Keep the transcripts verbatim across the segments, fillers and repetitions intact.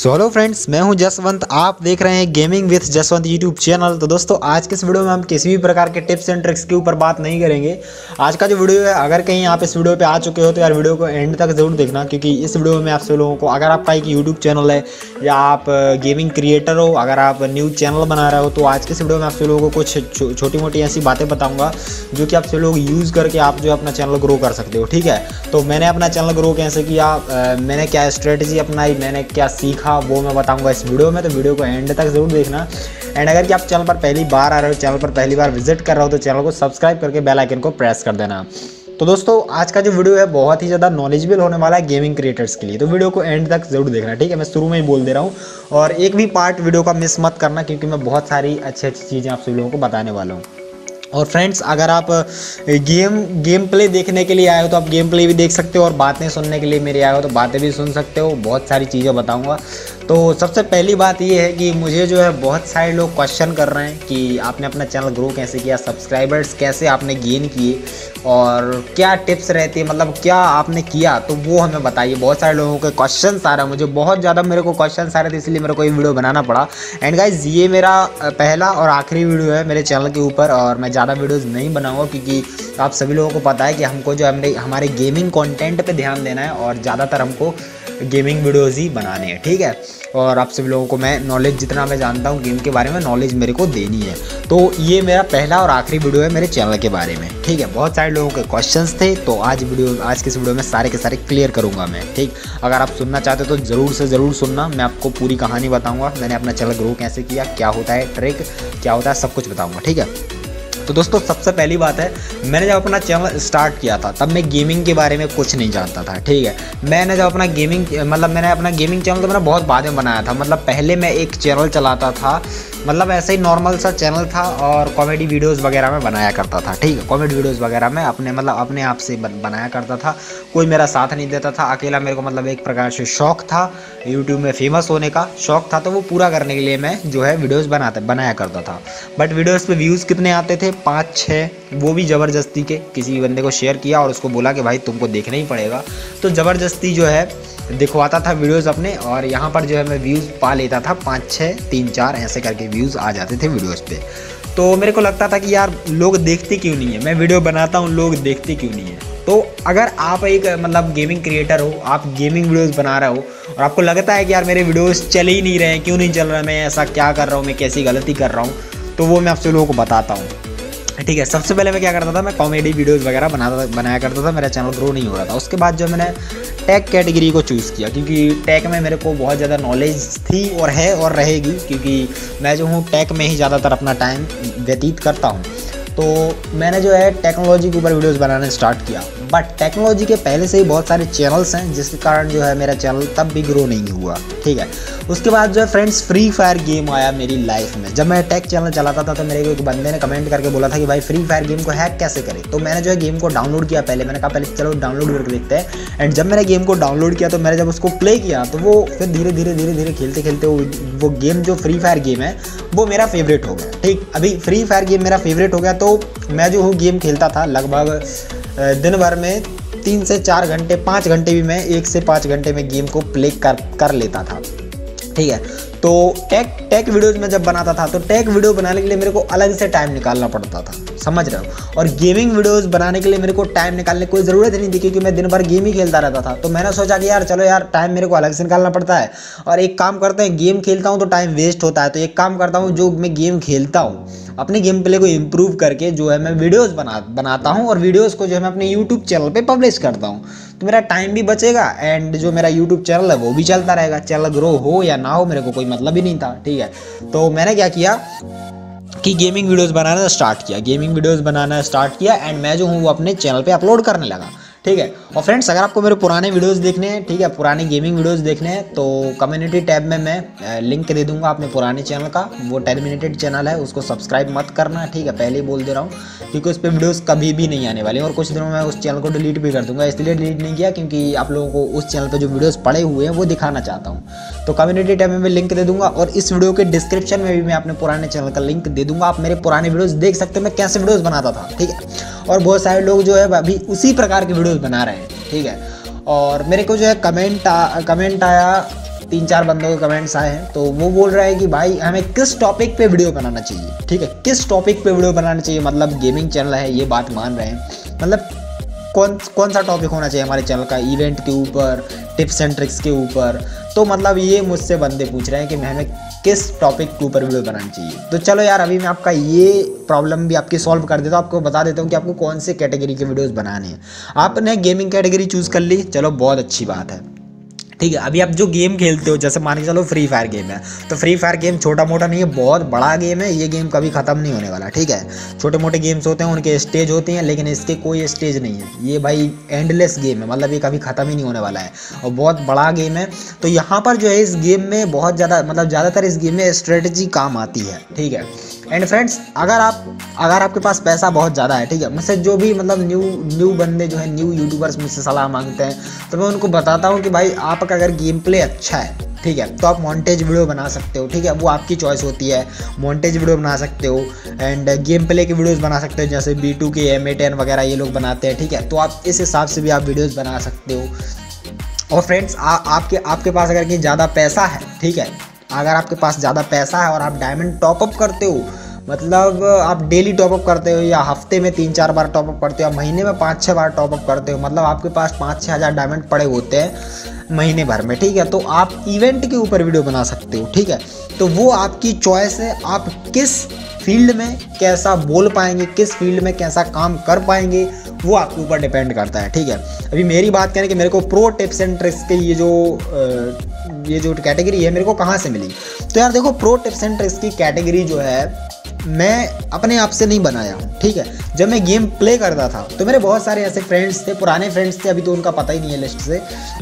So hello friends, मैं हूं जसवंत। आप देख रहे हैं gaming with Jaswant YouTube channel. तो दोस्तों, आज के इस वीडियो में हम किसी भी प्रकार के टिप्स एंड ट्रिक्स के ऊपर बात नहीं करेंगे। आज का जो वीडियो है, अगर कहीं आप इस वीडियो पे आ चुके हो तो यार वीडियो को एंड तक जरूर देखना, क्योंकि इस वीडियो में आप सभी लोगों को, अगर आपका एक यूट्यूब चैनल है या आप गेमिंग क्रिएटर हो, अगर आप न्यूज़ चैनल बना रहे हो, तो आज के इस वीडियो में आप सभी लोगों को कुछ छोटी मोटी ऐसी बातें बताऊँगा जो कि आप सभी लोग यूज़ करके आप जो अपना चैनल ग्रो कर सकते हो। ठीक है, तो मैंने अपना चैनल ग्रो कैसे किया, मैंने क्या स्ट्रेटजी अपनाई, मैंने क्या सीखा, वो मैं बताऊंगा इस वीडियो में। तो वीडियो को एंड तक जरूर देखना। एंड अगर कि आप चैनल पर पहली बार आ रहे हो, चैनल पर पहली बार विजिट कर रहे हो, तो चैनल को सब्सक्राइब करके बेल आइकन को प्रेस कर देना। तो दोस्तों, आज का जो वीडियो है बहुत ही ज़्यादा नॉलेजेबल होने वाला है गेमिंग क्रिएटर्स के लिए, तो वीडियो को एंड तक जरूर देखना। ठीक है, मैं शुरू में ही बोल दे रहा हूँ, और एक भी पार्ट वीडियो का मिस मत करना, क्योंकि मैं बहुत सारी अच्छी अच्छी चीज़ें आप सभी लोगों को बताने वाला हूँ। और फ्रेंड्स, अगर आप गेम गेम प्ले देखने के लिए आए हो तो आप गेम प्ले भी देख सकते हो, और बातें सुनने के लिए मेरे आए हो तो बातें भी सुन सकते हो। बहुत सारी चीज़ें बताऊंगा। तो सबसे पहली बात ये है कि मुझे जो है बहुत सारे लोग क्वेश्चन कर रहे हैं कि आपने अपना चैनल ग्रो कैसे किया, सब्सक्राइबर्स कैसे आपने गेन किए, और क्या टिप्स रहती है, मतलब क्या आपने किया, तो वो हमें बताइए। बहुत सारे लोगों के क्वेश्चन आ रहे हैं, मुझे बहुत ज़्यादा मेरे को क्वेश्चन आ रहे थे, इसलिए मेरे को ये वीडियो बनाना पड़ा। एंड गाइज, ये मेरा पहला और आखिरी वीडियो है मेरे चैनल के ऊपर, और मैं ज़्यादा वीडियोज़ नहीं बनाऊँगा, क्योंकि आप सभी लोगों को पता है कि हमको जो हमने हमारे गेमिंग कंटेंट पे ध्यान देना है, और ज़्यादातर हमको गेमिंग वीडियोज़ ही बनाने हैं। ठीक है, और आप सभी लोगों को मैं नॉलेज, जितना मैं जानता हूँ गेम के बारे में, नॉलेज मेरे को देनी है। तो ये मेरा पहला और आखिरी वीडियो है मेरे चैनल के बारे में। ठीक है, बहुत सारे लोगों के क्वेश्चंस थे, तो आज वीडियो आज के इस वीडियो में सारे के सारे क्लियर करूँगा मैं। ठीक, अगर आप सुनना चाहते हो तो ज़रूर से ज़रूर सुनना। मैं आपको पूरी कहानी बताऊँगा, मैंने अपना चैनल ग्रो कैसे किया, क्या होता है ट्रिक, क्या होता है, सब कुछ बताऊँगा। ठीक है, तो दोस्तों, सबसे पहली बात है, मैंने जब अपना चैनल स्टार्ट किया था तब मैं गेमिंग के बारे में कुछ नहीं जानता था। ठीक है, मैंने जब अपना गेमिंग मतलब मैंने अपना गेमिंग चैनल तो मैंने बहुत बाद में बनाया था। मतलब पहले मैं एक चैनल चलाता था, मतलब ऐसे ही नॉर्मल सा चैनल था, और कॉमेडी वीडियोस वगैरह में बनाया करता था। ठीक है, कॉमेडी वीडियोस वगैरह में अपने मतलब अपने आप से बनाया करता था, कोई मेरा साथ नहीं देता था, अकेला मेरे को मतलब एक प्रकार से शौक था, यूट्यूब में फेमस होने का शौक था, तो वो पूरा करने के लिए मैं जो है वीडियोज़ बनाता बनाया करता था। बट वीडियोज़ पे व्यूज़ कितने आते थे? पाँच छः, वो भी ज़बरदस्ती के। किसी बंदे को शेयर किया और उसको बोला कि भाई तुमको देखना ही पड़ेगा, तो ज़बरदस्ती जो है दिखवाता था वीडियोज़ अपने, और यहाँ पर जो है मैं व्यूज़ पा लेता था, पाँच छः तीन चार ऐसे करके व्यूज़ आ जाते थे वीडियोज़ पे। तो मेरे को लगता था कि यार लोग देखते क्यों नहीं है, मैं वीडियो बनाता हूँ, लोग देखते क्यों नहीं है। तो अगर आप एक मतलब गेमिंग क्रिएटर हो, आप गेमिंग वीडियोज़ बना रहे हो, और आपको लगता है कि यार मेरे वीडियोज़ चल ही नहीं रहे हैं, क्यों नहीं चल रहा है, मैं ऐसा क्या कर रहा हूँ, मैं कैसी गलती कर रहा हूँ, तो वो मैं आप सभी लोगों को बताता हूँ। ठीक है, सबसे पहले मैं क्या करता था, मैं कॉमेडी वीडियोस वगैरह बनाता बनाया करता था, मेरा चैनल ग्रो नहीं हो रहा था। उसके बाद जो मैंने टेक कैटेगरी को चूज़ किया, क्योंकि टेक में मेरे को बहुत ज़्यादा नॉलेज थी और है और रहेगी, क्योंकि मैं जो हूँ टेक में ही ज़्यादातर अपना टाइम व्यतीत करता हूँ। तो मैंने जो है टेक्नोलॉजी के ऊपर वीडियोस बनाना स्टार्ट किया। बट टेक्नोलॉजी के पहले से ही बहुत सारे चैनल्स हैं, जिसके कारण जो है मेरा चैनल तब भी ग्रो नहीं हुआ। ठीक है, उसके बाद जो है फ्रेंड्स, फ्री फायर गेम आया मेरी लाइफ में। जब मैं टेक चैनल चलाता था तो मेरे को एक बंदे ने कमेंट करके बोला था कि भाई फ्री फायर गेम को हैक कैसे करें। तो मैंने जो है गेम को डाउनलोड किया। पहले मैंने कहा पहले चलो डाउनलोड करके देखते हैं। एंड जब मैंने गेम को डाउनलोड किया तो मैंने जब उसको प्ले किया, तो वो फिर धीरे धीरे धीरे धीरे खेलते खेलते वो, वो गेम जो फ्री फायर गेम है वो मेरा फेवरेट हो गया। ठीक, अभी फ्री फायर गेम मेरा फेवरेट हो गया, तो मैं जो हूँ गेम खेलता था लगभग दिन भर में तीन से चार घंटे पाँच घंटे भी मैं एक से पाँच घंटे में गेम को प्ले कर कर लेता था। ठीक है, तो टेक टेक वीडियोज़ में जब बनाता था तो टेक वीडियो बनाने के लिए मेरे को अलग से टाइम निकालना पड़ता था, समझ रहे हो। और गेमिंग वीडियोज़ बनाने के लिए मेरे को टाइम निकालने की कोई ज़रूरत नहीं थी, क्योंकि मैं दिन भर गेम ही खेलता रहता था। तो मैंने सोचा कि यार चलो यार, टाइम मेरे को अलग से निकालना पड़ता है, और एक काम करते हैं, गेम खेलता हूँ तो टाइम वेस्ट होता है, तो एक काम करता हूँ, जो मैं गेम खेलता हूँ अपने गेम प्ले को इम्प्रूव करके जो है मैं वीडियोस बना बनाता हूँ, और वीडियोस को जो है मैं अपने यूट्यूब चैनल पे पब्लिश करता हूँ। तो मेरा टाइम भी बचेगा, एंड जो मेरा यूट्यूब चैनल है वो भी चलता रहेगा। चैनल ग्रो हो या ना हो, मेरे को कोई मतलब ही नहीं था। ठीक है, तो मैंने क्या किया कि गेमिंग वीडियोस बनाना स्टार्ट किया गेमिंग वीडियोस बनाना स्टार्ट किया एंड मैं जो हूँ वो अपने चैनल पे अपलोड करने लगा। ठीक है, और फ्रेंड्स, अगर आपको मेरे पुराने वीडियोस देखने हैं, ठीक है, पुराने गेमिंग वीडियोस देखने हैं, तो कम्युनिटी टैब में मैं लिंक दे दूंगा अपने पुराने चैनल का। वो टर्मिनेटेड चैनल है, उसको सब्सक्राइब मत करना। ठीक है, पहले ही बोल दे रहा हूँ, क्योंकि उस पर वीडियोस कभी भी नहीं आने वाले, और कुछ दिनों में मैं उस चैनल को डिलीट भी कर दूंगा। इसलिए डिलीट नहीं किया क्योंकि आप लोगों को उस चैनल पर जो वीडियोज़ पड़े हुए हैं वो दिखाना चाहता हूँ। तो कम्युनिटी टैब में मैं लिंक दे दूंगा, और इस वीडियो के डिस्क्रिप्शन में भी मैं अपने पुराने चैनल का लिंक दे दूंगा। आप मेरे पुराने वीडियोज़ देख सकते हैं, मैं कैसे वीडियोज़ बनाता था। ठीक है, और बहुत सारे लोग जो है अभी उसी प्रकार के वीडियोज़ बना रहे हैं। ठीक है, और मेरे को जो है कमेंट आ, कमेंट आया तीन चार बंदों के कमेंट्स आए हैं, तो वो बोल रहा है कि भाई हमें किस टॉपिक पे वीडियो बनाना चाहिए। ठीक है, किस टॉपिक पे वीडियो बनाना चाहिए, मतलब गेमिंग चैनल है ये बात मान रहे हैं, मतलब कौन कौन सा टॉपिक होना चाहिए हमारे चैनल का, इवेंट के ऊपर, टिप्स एंड ट्रिक्स के ऊपर। तो मतलब ये मुझसे बंदे पूछ रहे हैं कि हमें किस टॉपिक के ऊपर वीडियो बनानी चाहिए। तो चलो यार, अभी मैं आपका ये प्रॉब्लम भी आपकी सॉल्व कर देता हूँ, आपको बता देता हूँ कि आपको कौन से कैटेगरी के वीडियोस बनाने हैं। आपने गेमिंग कैटेगरी चूज़ कर ली, चलो बहुत अच्छी बात है। ठीक है, अभी आप जो गेम खेलते हो, जैसे मान के चलो फ्री फायर गेम है, तो फ्री फायर गेम छोटा मोटा नहीं है, बहुत बड़ा गेम है। ये गेम कभी ख़त्म नहीं होने वाला। ठीक है, छोटे मोटे गेम्स होते हैं, उनके स्टेज होते हैं, लेकिन इसके कोई स्टेज नहीं है। ये भाई एंडलेस गेम है, मतलब ये कभी ख़त्म ही नहीं होने वाला है और बहुत बड़ा गेम है। तो यहाँ पर जो है इस गेम में बहुत ज़्यादा, मतलब ज़्यादातर इस गेम में स्ट्रेटजी काम आती है। ठीक है, एंड फ्रेंड्स, अगर आप अगर आपके पास पैसा बहुत ज़्यादा है, ठीक है, मुझसे जो भी मतलब न्यू न्यू बंदे जो है, न्यू यूट्यूबर्स मुझसे सलाह मांगते हैं, तो मैं उनको बताता हूँ कि भाई आपका अगर गेम प्ले अच्छा है, ठीक है, तो आप मॉन्टेज वीडियो बना सकते हो। ठीक है, वो आपकी चॉइस होती है, मॉन्टेज वीडियो बना सकते हो एंड गेम प्ले की वीडियोस बना सकते हो, जैसे B two K M A ten वगैरह ये लोग बनाते हैं। ठीक है, तो आप इस हिसाब से भी आप वीडियोस बना सकते हो। और फ्रेंड्स, आपके आपके पास अगर कहीं ज़्यादा पैसा है, ठीक है, अगर आपके पास ज़्यादा पैसा है और आप डायमंड टॉपअप करते हो, मतलब आप डेली टॉपअप करते हो या हफ्ते में तीन चार बार टॉपअप करते हो या महीने में पाँच छः बार टॉपअप करते हो, मतलब आपके पास पाँच छः हज़ार डायमंड पड़े होते हैं महीने भर में। ठीक है, तो आप इवेंट के ऊपर वीडियो बना सकते हो। ठीक है, तो वो आपकी चॉइस है, आप किस फील्ड में कैसा बोल पाएंगे, किस फील्ड में कैसा काम कर पाएंगे, वो आपके ऊपर डिपेंड करता है। ठीक है, अभी मेरी बात करें कि मेरे को प्रो टिप्स एंड ट्रिक्स के ये जो ये जो कैटेगरी है मेरे को कहाँ से मिली, तो यार देखो, प्रो टिप्स एंड ट्रिक्स की कैटेगरी जो है मैं अपने आप से नहीं बनाया हूँ। ठीक है, जब मैं गेम प्ले करता था तो मेरे बहुत सारे ऐसे फ्रेंड्स थे, पुराने फ्रेंड्स थे, अभी तो उनका पता ही नहीं है लिस्ट से,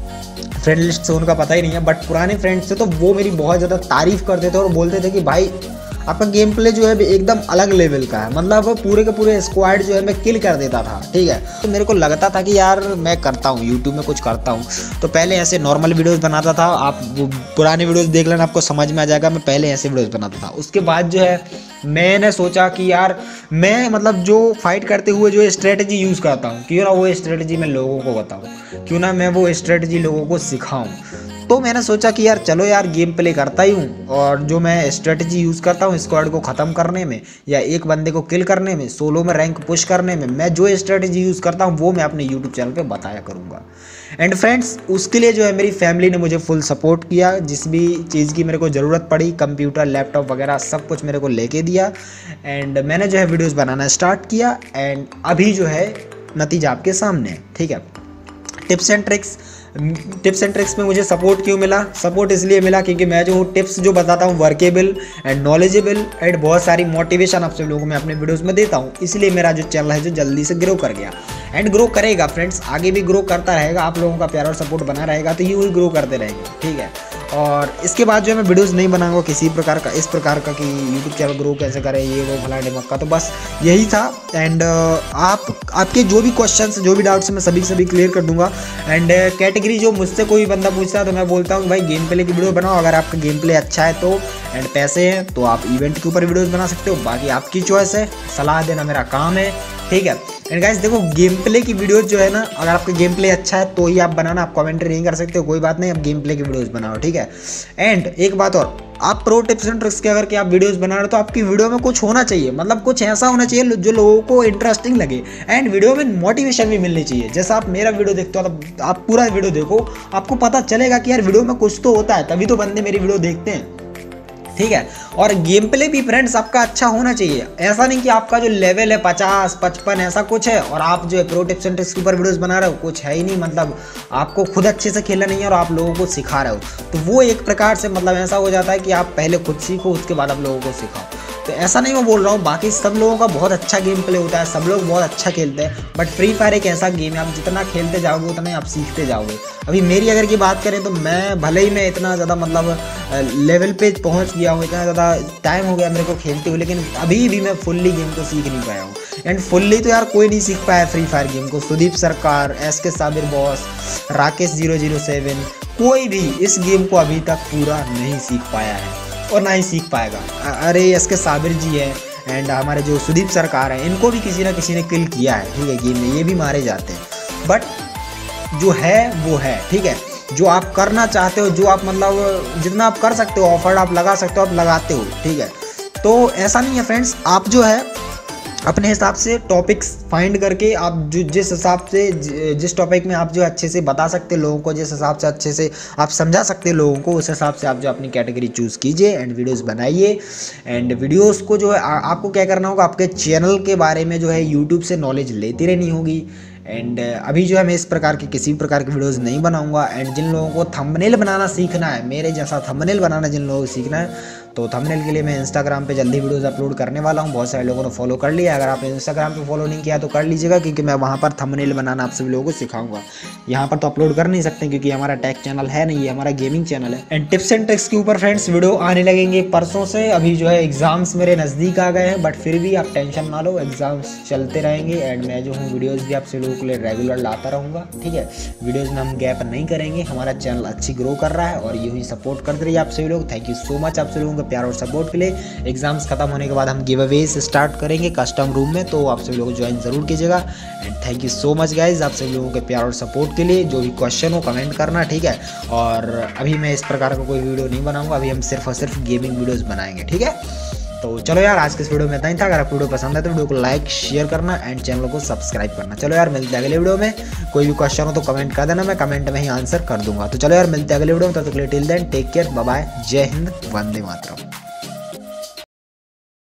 फ्रेंड लिस्ट से उनका पता ही नहीं है, बट पुराने फ्रेंड्स थे, तो वो मेरी बहुत ज़्यादा तारीफ़ करते थे और बोलते थे कि भाई आपका गेम प्ले जो है एकदम अलग लेवल का है, मतलब पूरे के पूरे स्क्वाड जो है मैं किल कर देता था। ठीक है, तो मेरे को लगता था कि यार मैं करता हूँ, यूट्यूब में कुछ करता हूँ, तो पहले ऐसे नॉर्मल वीडियोस बनाता था। आप पुराने वीडियोस देख लेना, आपको समझ में आ जाएगा, मैं पहले ऐसे वीडियोस बनाता था। उसके बाद जो है मैंने सोचा कि यार मैं मतलब जो फाइट करते हुए जो स्ट्रेटजी यूज़ करता हूँ, क्यों ना वो स्ट्रेटजी मैं लोगों को बताऊँ, क्यों ना मैं वो स्ट्रेटजी लोगों को सिखाऊँ। तो मैंने सोचा कि यार चलो यार, गेम प्ले करता ही हूँ और जो मैं स्ट्रेटजी यूज़ करता हूँ स्क्वाड को ख़त्म करने में या एक बंदे को किल करने में, सोलो में रैंक पुश करने में, मैं जो स्ट्रेटजी यूज़ करता हूँ वो मैं अपने यूट्यूब चैनल पे बताया करूँगा। एंड फ्रेंड्स, उसके लिए जो है मेरी फैमिली ने मुझे फुल सपोर्ट किया, जिस भी चीज़ की मेरे को ज़रूरत पड़ी, कंप्यूटर, लैपटॉप वगैरह सब कुछ मेरे को लेके दिया एंड मैंने जो है वीडियोज़ बनाना स्टार्ट किया एंड अभी जो है नतीजा आपके सामने है। ठीक है, tips and tricks tips and tricks में मुझे सपोर्ट क्यों मिला? सपोर्ट इसलिए मिला क्योंकि मैं जो हूँ टिप्स जो बताता हूँ वर्केबल एंड नॉलेजेबल एंड बहुत सारी मोटिवेशन आप सब लोगों को मैं अपने वीडियोस में देता हूँ, इसलिए मेरा जो चैनल है जो जल्दी से ग्रो कर गया एंड ग्रो करेगा। फ्रेंड्स, आगे भी ग्रो करता रहेगा, आप लोगों का प्यार और सपोर्ट बना रहेगा तो यूँ ही ग्रो करते रहेंगे। ठीक है, और इसके बाद जो है मैं वीडियोस नहीं बनाऊंगा किसी प्रकार का, इस प्रकार का कि यूट्यूब चैनल ग्रो कैसे करें, ये वो फलाने मक्का, तो बस यही था। एंड आप आपके जो भी क्वेश्चंस, जो भी डाउट्स मैं सभी सभी क्लियर कर दूंगा। एंड कैटेगरी जो मुझसे कोई बंदा पूछता है तो मैं बोलता हूँ भाई गेम प्ले की वीडियो बनाओ, अगर आपका गेम प्ले अच्छा है तो एंड पैसे हैं तो आप इवेंट के ऊपर वीडियोस बना सकते हो, बाकी आपकी चॉइस है, सलाह देना मेरा काम है। ठीक है, एंड गाइस देखो, गेम प्ले की वीडियोस जो है ना, अगर आपका गेम प्ले अच्छा है तो ही आप बनाना, आप कमेंट्री नहीं कर सकते हो, कोई बात नहीं, आप गेम प्ले की वीडियोस बनाओ। ठीक है, एंड एक बात और, आप प्रो टिप्स एंड ट्रिक्स के अगर कि आप वीडियोस बना रहे हो तो आपकी वीडियो में कुछ होना चाहिए, मतलब कुछ ऐसा होना चाहिए जो लोगों को इंटरेस्टिंग लगे एंड वीडियो में मोटिवेशन भी मिलनी चाहिए। जैसा आप मेरा वीडियो देखते हो तो आप पूरा वीडियो देखो, आपको पता चलेगा कि यार वीडियो में कुछ तो होता है, तभी तो बंदे मेरी वीडियो देखते हैं। ठीक है, और गेम प्ले भी फ्रेंड्स आपका अच्छा होना चाहिए, ऐसा नहीं कि आपका जो लेवल है पचास पचपन ऐसा कुछ है और आप जो है प्रो टिप्स एंड ट्रिक्स के ऊपर वीडियोस बना रहे हो, कुछ है ही नहीं, मतलब आपको खुद अच्छे से खेलना नहीं है और आप लोगों को सिखा रहे हो, तो वो एक प्रकार से मतलब ऐसा हो जाता है कि आप पहले खुद सीखो उसके बाद आप लोगों को सिखाओ। तो ऐसा नहीं मैं बोल रहा हूँ, बाकी सब लोगों का बहुत अच्छा गेम प्ले होता है, सब लोग बहुत अच्छा खेलते हैं, बट फ्री फायर एक ऐसा गेम है आप जितना खेलते जाओगे उतना ही आप सीखते जाओगे। अभी मेरी अगर की बात करें तो मैं भले ही मैं इतना ज़्यादा मतलब लेवल पे पहुँच गया हूँ, इतना ज़्यादा टाइम हो गया मेरे को खेलते हुए, लेकिन अभी भी मैं फुल्ली गेम को सीख नहीं पाया हूँ। एंड फुल्ली तो यार कोई नहीं सीख पाया फ्री फायर गेम को, Sudeep Sarkar, S K Sabir boss, Rakesh zero zero seven, कोई भी इस गेम को अभी तक पूरा नहीं सीख पाया है और ना ही सीख पाएगा। अरे एस के साबिर जी है एंड हमारे जो सुदीप सरकार हैं, इनको भी किसी ना किसी ने किल किया है। ठीक है, गेम में ये भी मारे जाते हैं, बट जो है वो है। ठीक है, जो आप करना चाहते हो, जो आप मतलब जितना आप कर सकते हो, ऑफर आप लगा सकते हो, आप लगाते हो, ठीक है। तो ऐसा नहीं है फ्रेंड्स, आप जो है अपने हिसाब से टॉपिक्स फाइंड करके आप जो जिस हिसाब से जिस टॉपिक में आप जो अच्छे से बता सकते हैं लोगों को, जिस हिसाब से अच्छे से आप समझा सकते हैं लोगों को, उस हिसाब से आप जो अपनी कैटेगरी चूज़ कीजिए एंड वीडियोस बनाइए। एंड वीडियोस को जो है आ, आपको क्या करना होगा, आपके चैनल के बारे में जो है यूट्यूब से नॉलेज लेती रहनी होगी। एंड अभी जो है मैं इस प्रकार के किसी भी प्रकार के वीडियोस नहीं बनाऊंगा। एंड जिन लोगों को थंबनेल बनाना सीखना है, मेरे जैसा थंबनेल बनाना जिन लोगों को सीखना है, तो थंबनेल के लिए मैं इंस्टाग्राम पे जल्दी वीडियोस अपलोड करने वाला हूँ। बहुत सारे लोगों ने फॉलो कर लिया, अगर आपने इंस्टाग्राम पे फॉलो नहीं किया तो कर लीजिएगा, क्योंकि मैं वहाँ पर थंबनेल बनाना आप सभी लोगों को सिखाऊंगा। यहाँ पर तो अपलोड कर नहीं सकते क्योंकि हमारा टेक चैनल है नहीं, ये हमारा गेमिंग चैनल है। एंड टिप्स एंड ट्रिक्स के ऊपर फ्रेंड्स वीडियो आने लगेंगे परसों से। अभी जो है एग्जाम्स मेरे नज़दीक आ गए हैं, बट फिर भी आप टेंशन ना लो, एग्जाम्स चलते रहेंगे। एंड मैं जो हूँ वीडियोज़ भी आप सभी लोगों के लिए रेगुलर लाता रहूँगा, ठीक है। वीडियोज़ में हम गैप नहीं करेंगे, हमारा चैनल अच्छी ग्रो कर रहा है और यूँ ही सपोर्ट करते रहिए आप सभी लोग। थैंक यू सो मच आप सभी लोगों का प्यार और सपोर्ट के लिए। एग्जाम्स खत्म होने के बाद हम गिव अवेज स्टार्ट करेंगे कस्टम रूम में, तो आप सभी लोग ज्वाइन जरूर कीजिएगा। And thank you so much guys आप सभी लोगों के प्यार और सपोर्ट के लिए। जो भी क्वेश्चन हो कमेंट करना, ठीक है। और अभी मैं इस प्रकार का कोई वीडियो नहीं बनाऊंगा, अभी हम सिर्फ और सिर्फ गेमिंग वीडियोस बनाएंगे, ठीक है। तो चलो यार, आज के इस वीडियो में इतना ही था। अगर आपको वीडियो पसंद है तो वीडियो को लाइक शेयर करना एंड चैनल को सब्सक्राइब करना। चलो यार, मिलते हैं अगले वीडियो में। कोई भी क्वेश्चन हो तो कमेंट कर देना, मैं कमेंट में ही आंसर कर दूंगा। तो चलो यार, मिलते हैं अगले वीडियो में, तब तक के लिए till then take care, bye bye, जय हिंद, वंदे मातरम।